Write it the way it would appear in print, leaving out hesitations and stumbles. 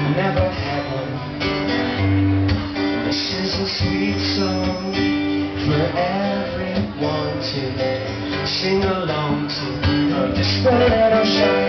never had one. This is a sweet song for everyone to sing along to. Just a little shy.